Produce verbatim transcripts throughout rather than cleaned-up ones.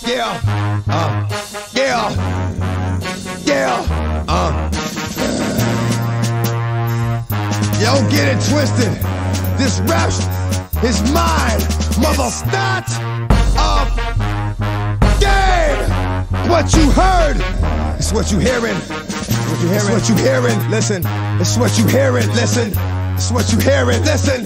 Yeah, uh, yeah, yeah, uh. Yo, get it twisted. This rap is mine, mother. Start up game. What you heard, it's what you hearing. What you hearing? It's what you hearing. Listen, it's what you hearing. Listen, it's what you hearing. Listen.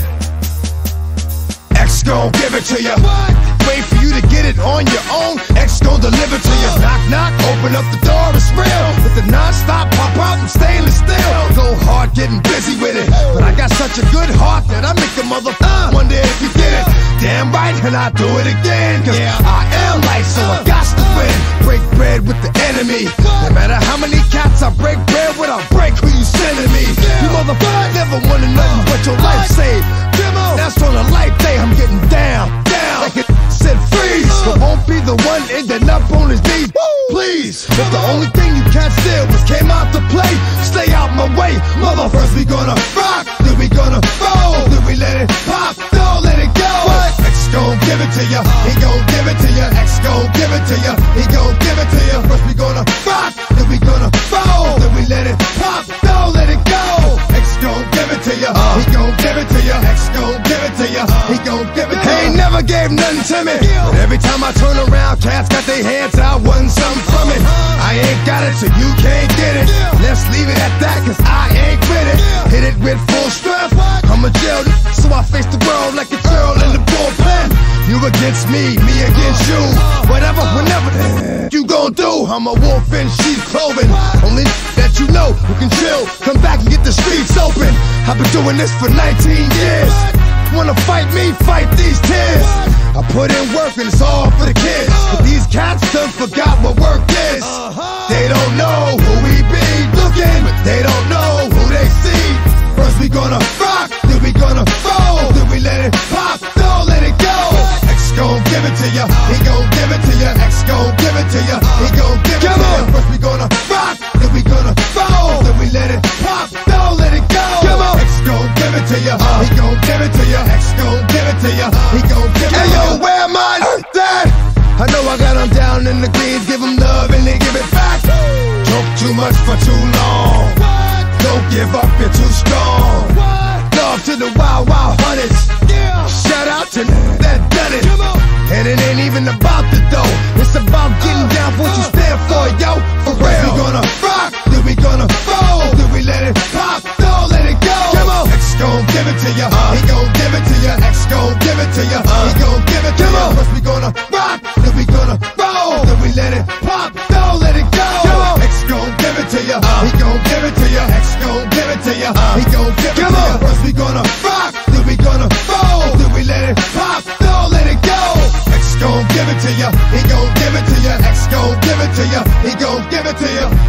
X gon' give it to you. Wait for you to get it on your own. X gon' deliver to you. Knock, knock, open up the door, it's real. With the non-stop pop out and stainless steel. Go hard getting busy with it. But I got such a good heart that I make a mother uh, wonder if you get it. Damn right, and I do it again. Cause yeah. I am life, so I got to win. Break bread with the enemy. No matter how many cats I break bread with, I break who you sending me. You motherfucker never wanted nothing but your life saved. That's on a life day, I'm getting down, down. Like it said freeze, but won't be the one ending up on his knees. Please, if the only thing you can't steal was came out to play, stay out my way. Mother, first we gonna rock, then we gonna roll, then we let it pop, don't let it go. X gon' give it to ya, he gon' give it to ya. X gon' give it to ya, he gon' give it to ya. First we gonna rock, then we gonna roll, then we let it pop, don't let it go. X gon' give it to ya, he gon' give it to ya. X gon' give it to ya, he gon' give it to ya. He ain't never gave nothing to me, but every time I turn around, cats got their hands out, wanting something from it. I ain't got it, so you can't get it. Let's leave it at that, cause I ain't with it. Hit it with full strength, I'm a jail, so I face the world like a girl in the bullpen. You against me, me against you. Whatever, whenever you gon' do, I'm a wolf in sheep's clothing. Only that you know who can chill, come back and get the streets open. I've been doing this for nineteen years. Wanna fight me, fight these tears. I put in work and it's all for the kids. But these cats done forgot what work is. They don't know who we be looking, but they don't know who they see. First we gonna rock, then we gonna roll, then we let it pop, don't let it go. X gon' give it to ya, he gon' give it to ya. X gon' give it to ya, he gon' give it to ya. First we gonna rock, then we gonna roll, then we let it pop, don't let it go. X gon' give it to ya, he gon' give it to ya. X gon' give it to ya, he gon' give it to ya. Hey yo, where mine at? I know I got them down in the greens, give them love and they give it back. Talk too much for too long. Don't give up, you're too strong. Love to the wild, wild hunters. Shout out to that done it. And it ain't even about the dough, it's about getting down for what you stand for, yo. For real. We gonna rock, then we gonna roll, then we let it pop, don't let it go. X gon' give it to ya, he gon' give it to ya. X gon' give it to ya, he gon' give it to ya. First we gonna rock, then we gonna roll, then we let it pop, don't let it go. X gon' give it to ya, he gon' give it to ya. X gon' give it to ya, he gon' give it to ya. First we gonna rock, then we gonna roll, then we let it pop, don't let it go. X gon' give it to ya, he gon' give it to ya. X gon' give it to ya, he gon' give it to ya.